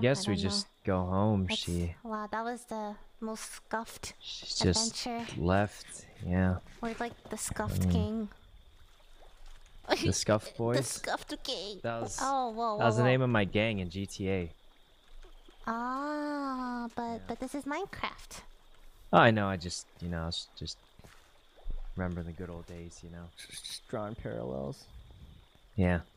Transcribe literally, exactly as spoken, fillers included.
guess I we don't just know. go home. It's, She. wow, that was the most scuffed She's adventure. just left. Yeah. We're like the scuffed I mean, king. The Scuffed The Boys. scuffed king. That was. Oh, whoa, whoa, That was the whoa. name of my gang in G T A. Ah, but Yeah. but this is Minecraft. Oh, I know. I just, you know, I was just remember the good old days. You know. Just drawing parallels. Yeah.